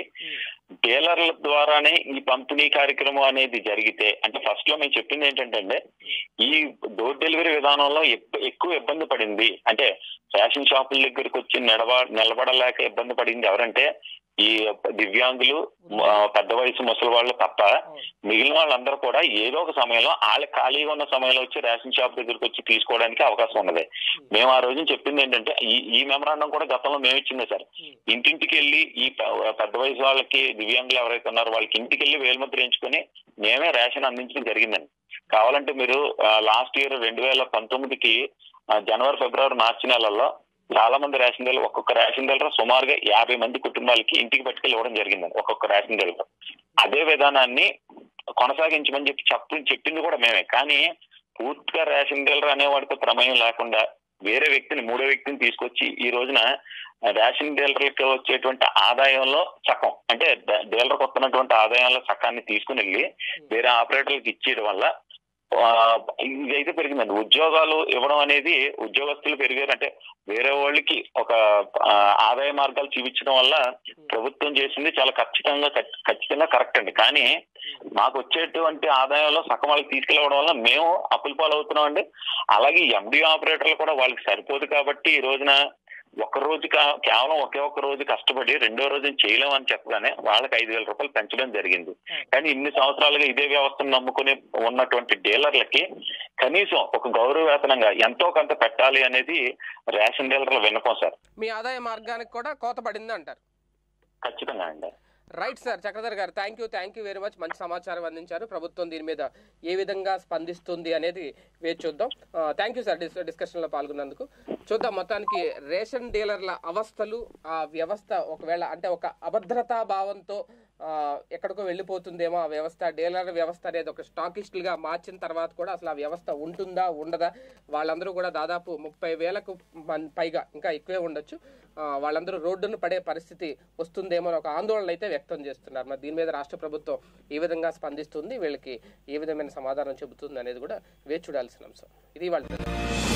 డీలర్ల ద్వారానే ఈ పంపిణీ కార్యక్రమం అనేది జరిగితే, అంటే ఫస్ట్ లో మేము చెప్పింది ఏంటంటే ఈ డోర్ డెలివరీ విధానంలో ఎక్కువ ఇబ్బంది పడింది అంటే రేషన్ షాపుల దగ్గరికి వచ్చి నిలబడలేక ఇబ్బంది పడింది ఎవరంటే ఈ దివ్యాంగులు, పెద్ద వయసు ముసలి వాళ్ళు తప్ప మిగిలిన వాళ్ళందరూ కూడా ఏదో ఒక సమయంలో వాళ్ళ ఖాళీగా ఉన్న సమయంలో వచ్చి రేషన్ షాప్ దగ్గరికి వచ్చి తీసుకోవడానికి అవకాశం ఉన్నది. మేము ఆ రోజు చెప్పింది ఏంటంటే ఈ మెమరాండం కూడా గతంలో మేము ఇచ్చిందే సార్. ఇంటింటికి వెళ్ళి ఈ పెద్ద వయసు వాళ్ళకి, దివ్యాంగులు ఎవరైతే ఉన్నారో వాళ్ళకి ఇంటికి వెళ్ళి వేలుముద్ర వేయించుకొని మేమే రేషన్ అందించడం జరిగిందండి. కావాలంటే మీరు లాస్ట్ ఇయర్ 2019కి జనవరి, ఫిబ్రవరి, మార్చి నెలల్లో చాలా మంది రేషన్ డీలర్, ఒక్కొక్క రేషన్ డీలర్ సుమారుగా 50 మంది కుటుంబాలకి ఇంటికి పట్టుకెళ్ళి ఇవ్వడం జరిగిందండి ఒక్కొక్క రేషన్ డీలర్. అదే విధానాన్ని కొనసాగించమని చెప్పింది కూడా మేమే. కానీ పూర్తిగా రేషన్ డీలర్ అనేవాడితో ప్రమేయం లేకుండా వేరే వ్యక్తిని, మూడో వ్యక్తిని తీసుకొచ్చి ఈ రోజున రేషన్ డీలర్కి వచ్చేటువంటి ఆదాయంలో సగం అంటే డీలర్కి వస్తున్నటువంటి ఆదాయంలో సగాన్ని తీసుకుని వెళ్ళి వేరే ఆపరేటర్లకు ఇచ్చేయడం వల్ల ఇదైతే పెరిగిందండి. ఉద్యోగాలు ఇవ్వడం అనేది ఉద్యోగస్తులు పెరిగారు అంటే వేరే వాళ్ళకి ఒక ఆదాయ మార్గాలు చూపించడం వల్ల ప్రభుత్వం చేసింది చాలా ఖచ్చితంగా కరెక్ట్ అండి. కానీ మాకు వచ్చేటువంటి ఆదాయంలో సగం వాళ్ళకి తీసుకెళ్ళవడం వల్ల మేము అప్పుల పాలు అవుతున్నాం అండి. అలాగే ఎండి ఆపరేటర్లు కూడా వాళ్ళకి సరిపోదు కాబట్టి ఈ రోజున ఒక రోజు కేవలం ఒకే ఒక్క రోజు కష్టపడి రెండో రోజు చేయలేమని చెప్పగానే వాళ్ళకి 5,000 రూపాయలు పెంచడం జరిగింది. కానీ ఇన్ని సంవత్సరాలుగా ఇదే వ్యవస్థను నమ్ముకుని ఉన్నటువంటి డీలర్లకి కనీసం ఒక గౌరవ వేతనంగా ఎంతో కొంత పెట్టాలి అనేది రేషన్ డీలర్ల విన్నపం సార్. మీ ఆదాయ మార్గానికి కూడా కోత పడింది అంటారు. ఖచ్చితంగా అండి. రైట్ సార్, చక్రధర్ గారు, థ్యాంక్ యూ వెరీ మచ్. మంచి సమాచారం అందించారు. ప్రభుత్వం దీని మీద ఏ విధంగా స్పందిస్తుంది అనేది వేచి చూద్దాం. థ్యాంక్ యూ సార్ డిస్కషన్లో పాల్గొన్నందుకు. చూద్దాం మొత్తానికి రేషన్ డీలర్ల అవస్థలు, ఆ వ్యవస్థ ఒకవేళ అంటే ఒక అభద్రతా భావంతో ఎక్కడికో వెళ్ళిపోతుందేమో ఆ వ్యవస్థ. డీలర్ వ్యవస్థ అనేది ఒక స్టాకిస్టులుగా మార్చిన తర్వాత కూడా అసలు ఆ వ్యవస్థ ఉంటుందా ఉండదా, వాళ్ళందరూ కూడా దాదాపు 30,000కు పైగా ఇంకా ఎక్కువే ఉండొచ్చు, వాళ్ళందరూ రోడ్డును పడే పరిస్థితి వస్తుందేమో అని ఒక ఆందోళన అయితే వ్యక్తం చేస్తున్నారు. మరి దీని మీద రాష్ట్ర ప్రభుత్వం ఏ విధంగా స్పందిస్తుంది, వీళ్ళకి ఏ విధమైన సమాధానం చెబుతుంది అనేది కూడా వేచి చూడాల్సిన అంశం. ఇది వాళ్ళ